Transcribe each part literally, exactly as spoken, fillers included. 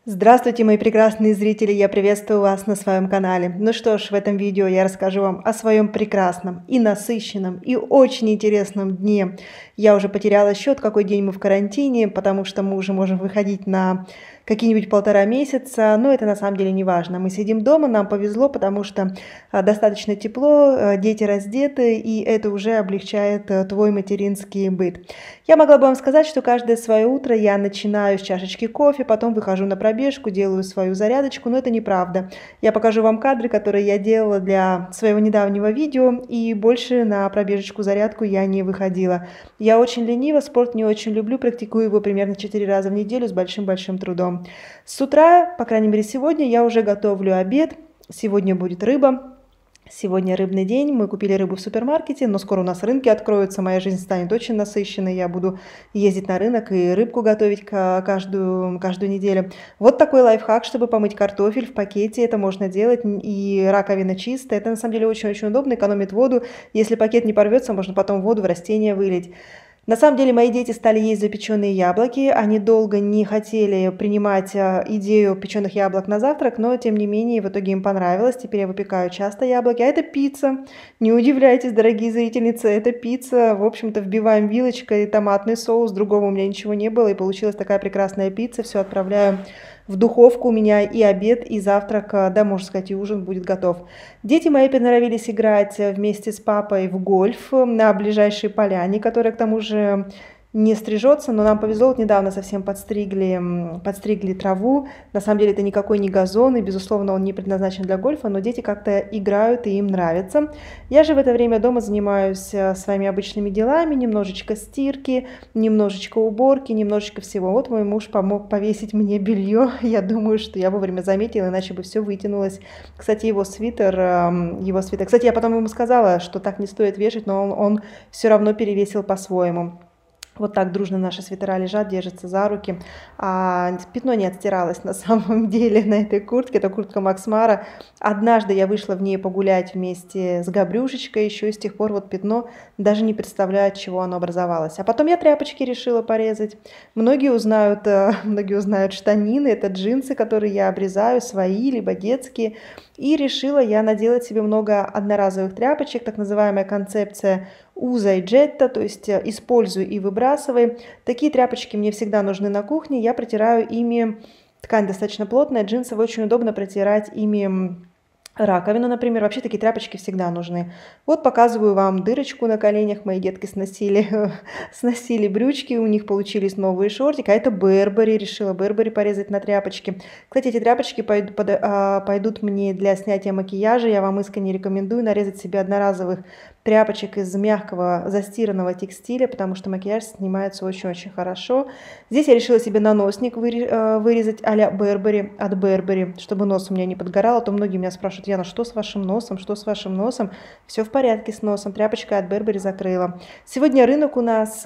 Здравствуйте, мои прекрасные зрители! Я приветствую вас на своем канале. Ну что ж, в этом видео я расскажу вам о своем прекрасном и насыщенном и очень интересном дне. Я уже потеряла счет, какой день мы в карантине, потому что мы уже можем выходить на какие-нибудь полтора месяца, но это на самом деле не важно. Мы сидим дома, нам повезло, потому что а, достаточно тепло, а, дети раздеты, и это уже облегчает а, твой материнский быт. Я могла бы вам сказать, что каждое свое утро я начинаю с чашечки кофе, потом выхожу на пробежку, делаю свою зарядочку, но это неправда. Я покажу вам кадры, которые я делала для своего недавнего видео, и больше на пробежечку-зарядку я не выходила. Я очень ленива, спорт не очень люблю, практикую его примерно четыре раза в неделю с большим-большим трудом. С утра, по крайней мере сегодня, я уже готовлю обед. Сегодня будет рыба. Сегодня рыбный день, мы купили рыбу в супермаркете, но скоро у нас рынки откроются, моя жизнь станет очень насыщенной, я буду ездить на рынок и рыбку готовить каждую, каждую неделю. Вот такой лайфхак, чтобы помыть картофель в пакете, это можно делать, и раковина чистая, это на самом деле очень-очень удобно, экономит воду, если пакет не порвется, можно потом воду в растения вылить. На самом деле мои дети стали есть запеченные яблоки, они долго не хотели принимать идею печеных яблок на завтрак, но тем не менее в итоге им понравилось, теперь я выпекаю часто яблоки, а это пицца, не удивляйтесь, дорогие зрительницы, это пицца, в общем-то вбиваем вилочкой томатный соус, другого у меня ничего не было и получилась такая прекрасная пицца, все отправляю в духовку, у меня и обед, и завтрак, да, можно сказать, и ужин будет готов. Дети мои приноровились играть вместе с папой в гольф на ближайшей поляне, которая к тому же не стрижется, но нам повезло, вот недавно совсем подстригли, подстригли траву. На самом деле это никакой не газон, и, безусловно, он не предназначен для гольфа, но дети как-то играют, и им нравится. Я же в это время дома занимаюсь своими обычными делами, немножечко стирки, немножечко уборки, немножечко всего. Вот мой муж помог повесить мне белье, я думаю, что я вовремя заметила, иначе бы все вытянулось. Кстати, его свитер, его свитер, кстати, я потом ему сказала, что так не стоит вешать, но он, он все равно перевесил по-своему. Вот так дружно наши свитера лежат, держатся за руки. А пятно не отстиралось на самом деле на этой куртке. Это куртка Макс Мара. Однажды я вышла в ней погулять вместе с Габрюшечкой. Еще и с тех пор вот пятно, даже не представляю, от чего оно образовалось. А потом я тряпочки решила порезать. Многие узнают, многие узнают штанины. Это джинсы, которые я обрезаю, свои, либо детские. И решила я наделать себе много одноразовых тряпочек. Так называемая концепция уза и джетта, то есть используй и выбрасывай. Такие тряпочки мне всегда нужны на кухне. Я протираю ими, ткань достаточно плотная, джинсовые, очень удобно протирать ими раковину, например. Вообще такие тряпочки всегда нужны. Вот показываю вам дырочку на коленях. Мои детки сносили, сносили брючки, у них получились новые шортики. А это Бербери, решила Бербери порезать на тряпочки. Кстати, эти тряпочки пойдут, пойдут мне для снятия макияжа. Я вам искренне рекомендую нарезать себе одноразовых тряпочек из мягкого застиранного текстиля, потому что макияж снимается очень-очень хорошо. Здесь я решила себе наносник вырезать а-ля Бербери, от Бербери, чтобы нос у меня не подгорал. А то многие меня спрашивают: Яна, что с вашим носом, что с вашим носом? Все в порядке с носом, тряпочка от Бербери закрыла. Сегодня рынок у нас,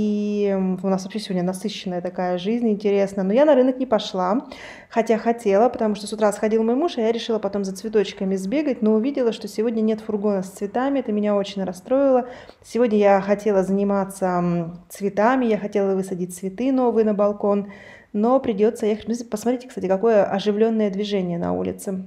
и у нас вообще сегодня насыщенная такая жизнь, интересная. Но я на рынок не пошла, хотя хотела, потому что с утра сходил мой муж, а я решила потом за цветочками сбегать, но увидела, что сегодня нет фургона с цветами, это меня очень расстроило. Сегодня я хотела заниматься цветами, я хотела высадить цветы новые на балкон, но придется ехать. Посмотрите, кстати, какое оживленное движение на улице.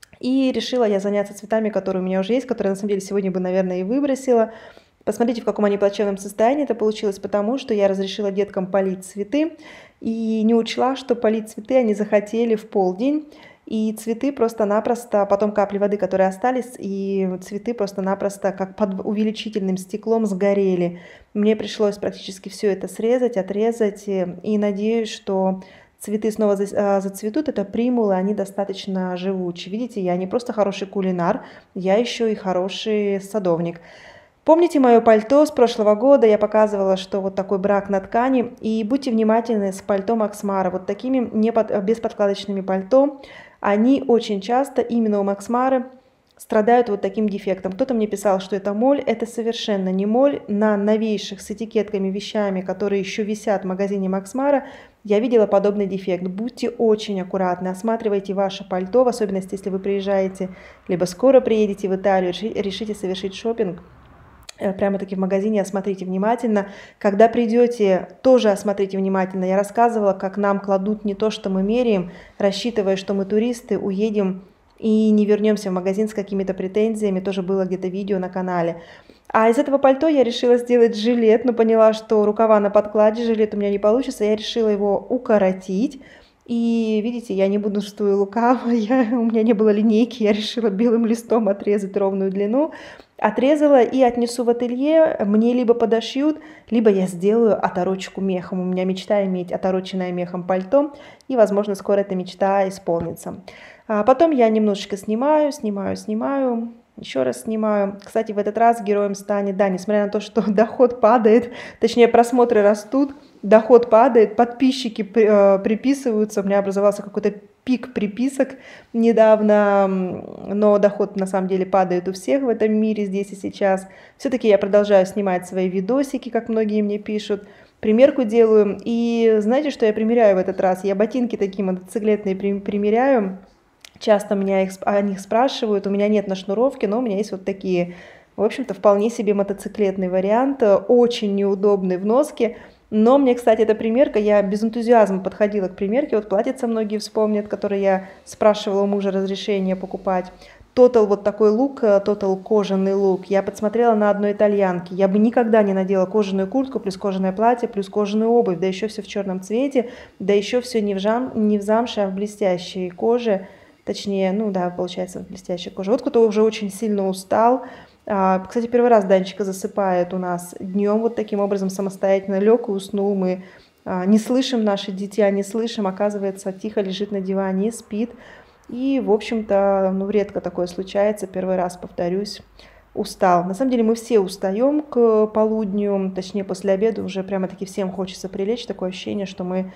И решила я заняться цветами, которые у меня уже есть, которые на самом деле сегодня бы, наверное, и выбросила. Посмотрите, в каком они плачевном состоянии. Это получилось потому, что я разрешила деткам полить цветы и не учла, что полить цветы они захотели в полдень. И цветы просто-напросто, потом капли воды, которые остались, и цветы просто-напросто как под увеличительным стеклом сгорели. Мне пришлось практически все это срезать, отрезать, и надеюсь, что цветы снова зацветут. Это примулы, они достаточно живучие. Видите, я не просто хороший кулинар, я еще и хороший садовник. Помните мое пальто с прошлого года? Я показывала, что вот такой брак на ткани. И будьте внимательны с пальто Макс Мара. Вот такими не под, бесподкладочными пальто. Они очень часто именно у Макс Мары страдают вот таким дефектом. Кто-то мне писал, что это моль. Это совершенно не моль. На новейших с этикетками вещами, которые еще висят в магазине Макс Мара, я видела подобный дефект. Будьте очень аккуратны, осматривайте ваше пальто, в особенности, если вы приезжаете, либо скоро приедете в Италию, решите совершить шопинг. прямо-таки в магазине, осмотрите внимательно. Когда придете, тоже осмотрите внимательно. Я рассказывала, как нам кладут не то, что мы меряем, рассчитывая, что мы туристы, уедем и не вернемся в магазин с какими-то претензиями. Тоже было где-то видео на канале. А из этого пальто я решила сделать жилет, но поняла, что рукава на подкладе, жилет у меня не получится. Я решила его укоротить. И видите, я не буду что и лукаво, я, у меня не было линейки, я решила белым листом отрезать ровную длину. Отрезала и отнесу в ателье, мне либо подошьют, либо я сделаю оторочку мехом. У меня мечта иметь отороченное мехом пальто, и, возможно, скоро эта мечта исполнится. А потом я немножечко снимаю, снимаю, снимаю, еще раз снимаю. Кстати, в этот раз героем станет, да, несмотря на то, что доход падает, точнее, просмотры растут, доход падает, подписчики при, э, приписываются, у меня образовался какой-то пик приписок недавно, но доход на самом деле падает у всех в этом мире здесь и сейчас. Все-таки я продолжаю снимать свои видосики, как многие мне пишут, примерку делаю. И знаете, что я примеряю в этот раз? Я ботинки такие мотоциклетные примеряю. Часто меня их, о них спрашивают, у меня нет на шнуровке, но у меня есть вот такие, в общем-то, вполне себе мотоциклетный вариант, очень неудобный в носке. Но мне, кстати, эта примерка, я без энтузиазма подходила к примерке, вот платьица многие вспомнят, которые я спрашивала у мужа разрешения покупать. Total вот такой лук, Total кожаный лук, я подсмотрела на одной итальянке. Я бы никогда не надела кожаную куртку, плюс кожаное платье, плюс кожаную обувь, да еще все в черном цвете, да еще все не в, жам, не в замше, а в блестящей коже. Точнее, ну да, получается, блестящая кожа. Вот кто уже очень сильно устал. Кстати, первый раз Данчика засыпает у нас днем вот таким образом самостоятельно лег и уснул. Мы не слышим наши дитя, не слышим, оказывается, тихо лежит на диване и спит. И, в общем-то, ну, редко такое случается. Первый раз, повторюсь, устал. На самом деле мы все устаем к полудню, точнее, после обеда уже прямо-таки всем хочется прилечь. Такое ощущение, что мы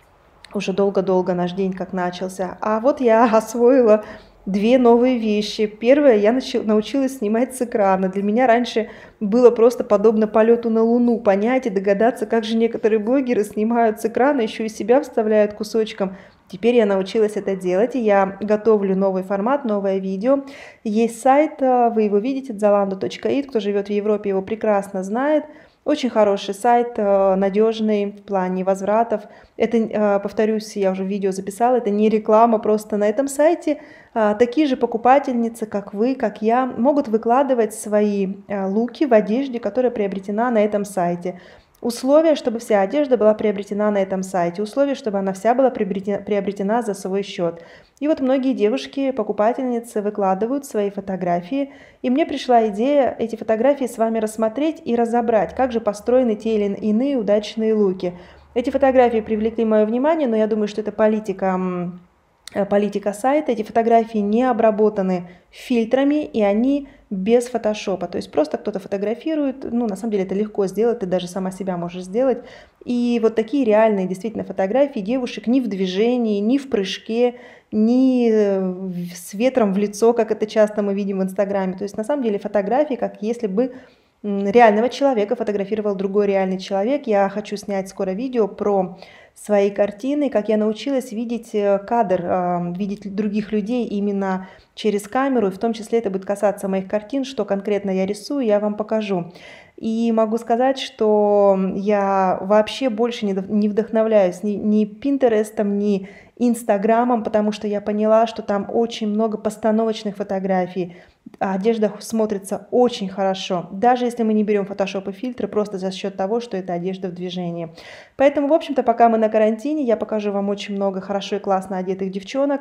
уже долго-долго наш день как начался. А вот я освоила две новые вещи. Первое, я научилась снимать с экрана. Для меня раньше было просто подобно полету на Луну, понять и догадаться, как же некоторые блогеры снимают с экрана, еще и себя вставляют кусочком. Теперь я научилась это делать, и я готовлю новый формат, новое видео. Есть сайт, вы его видите, zalando точка it, кто живет в Европе, его прекрасно знает. Очень хороший сайт, надежный в плане возвратов. Это, повторюсь, я уже видео записала, это не реклама, просто на этом сайте такие же покупательницы, как вы, как я, могут выкладывать свои луки в одежде, которая приобретена на этом сайте. Условия, чтобы вся одежда была приобретена на этом сайте. Условия, чтобы она вся была приобретена, приобретена за свой счет. И вот многие девушки, покупательницы выкладывают свои фотографии. И мне пришла идея эти фотографии с вами рассмотреть и разобрать, как же построены те или иные удачные луки. Эти фотографии привлекли мое внимание, но я думаю, что это политика... политика сайта. Эти фотографии не обработаны фильтрами, и они без фотошопа. То есть просто кто-то фотографирует, ну, на самом деле это легко сделать, ты даже сама себя можешь сделать. И вот такие реальные действительно фотографии девушек ни в движении, ни в прыжке, ни с ветром в лицо, как это часто мы видим в Инстаграме. То есть на самом деле фотографии, как если бы реального человека фотографировал другой реальный человек. Я хочу снять скоро видео про свои картины, как я научилась видеть кадр, видеть других людей именно через камеру, и в том числе это будет касаться моих картин, что конкретно я рисую, я вам покажу. И могу сказать, что я вообще больше не вдохновляюсь ни, ни Пинтерестом, ни Инстаграмом, потому что я поняла, что там очень много постановочных фотографий, одежда смотрится очень хорошо, даже если мы не берем фотошоп и фильтры, просто за счет того, что это одежда в движении. Поэтому, в общем-то, пока мы на карантине, я покажу вам очень много хорошо и классно одетых девчонок.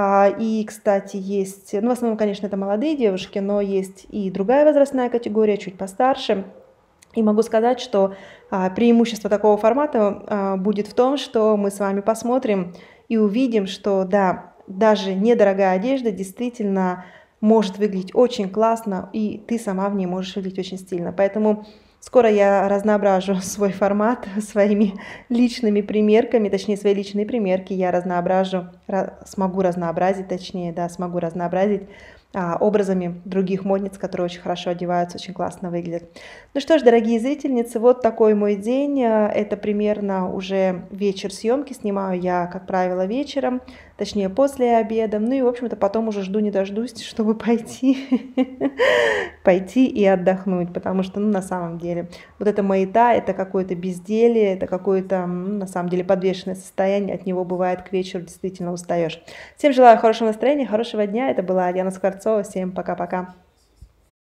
И, кстати, есть, ну, в основном, конечно, это молодые девушки, но есть и другая возрастная категория, чуть постарше. И могу сказать, что преимущество такого формата будет в том, что мы с вами посмотрим и увидим, что, да, даже недорогая одежда действительно может выглядеть очень классно, и ты сама в ней можешь выглядеть очень стильно. Поэтому скоро я разноображу свой формат своими личными примерками, точнее, свои личные примерки я разноображу, смогу разнообразить, точнее, да, смогу разнообразить а, образами других модниц, которые очень хорошо одеваются, очень классно выглядят. Ну что ж, дорогие зрительницы, вот такой мой день. Это примерно уже вечер съемки. Снимаю я, как правило, вечером, точнее после обеда. Ну и, в общем-то, потом уже жду не дождусь, чтобы пойти, пойти и отдохнуть, потому что, ну, на самом деле, вот эта маята, это какое-то безделье, это какое-то, ну, на самом деле, подвешенное состояние, от него бывает к вечеру действительно устаешь. Всем желаю хорошего настроения, хорошего дня. Это была Яна Скворцова. Всем пока-пока.